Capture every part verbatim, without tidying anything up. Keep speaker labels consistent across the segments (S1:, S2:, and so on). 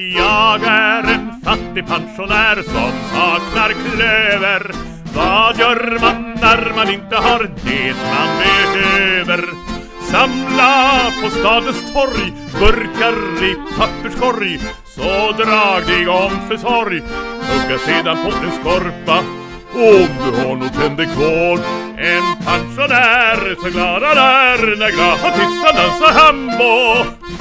S1: Jag är en fattig pensionär som saknar klöver. Vad gör man när man inte har det man behöver? Samla på stadens torg burkar i papperskorg, så drag dig om för sorg. Hugga sedan på en skorpa om du har något tänder kvar. En pensionär så glad han är när gratissan dansar hambo.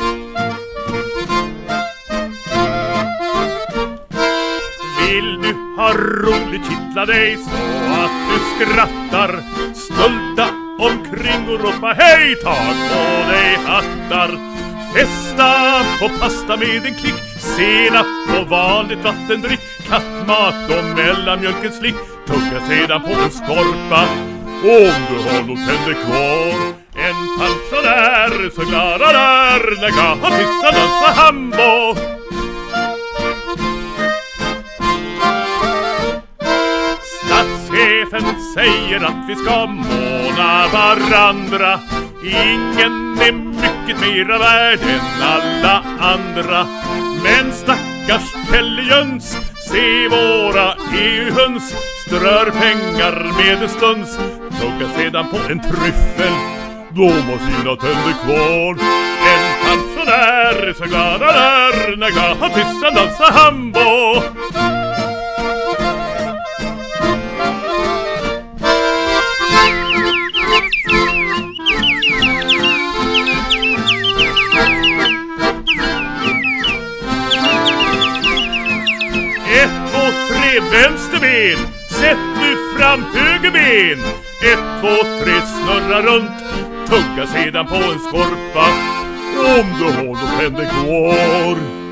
S1: Vill du ha roligt, kittla dig så att du skrattar, stulta omkring och ropa hej, tag på dig hattar. Festa på pasta med en klick, senap på vanligt vattendrick, kattmat och mellanmjölkens slick. Tugga sedan på en skorpa om du har något tänder kvar. En pensionär så glad han är när gratissan dansar hambo. Statschefen säger att vi ska måna varandra. Ingen är mycket mera värd än alla andra. Men stackars Pelle Jöns, se våra E U-höns, strör pengar med en stunds. Tugga sedan på en tryffel, de har sina tänder kvar. En pensionär så glad han är när gratissan dansar hambo. Ett, två, tre, vänster ben. Sätt nu fram höger ben. Ett, två, tre, snurra runt. Tugga sedan på en skorpa om du har något tänder kvar.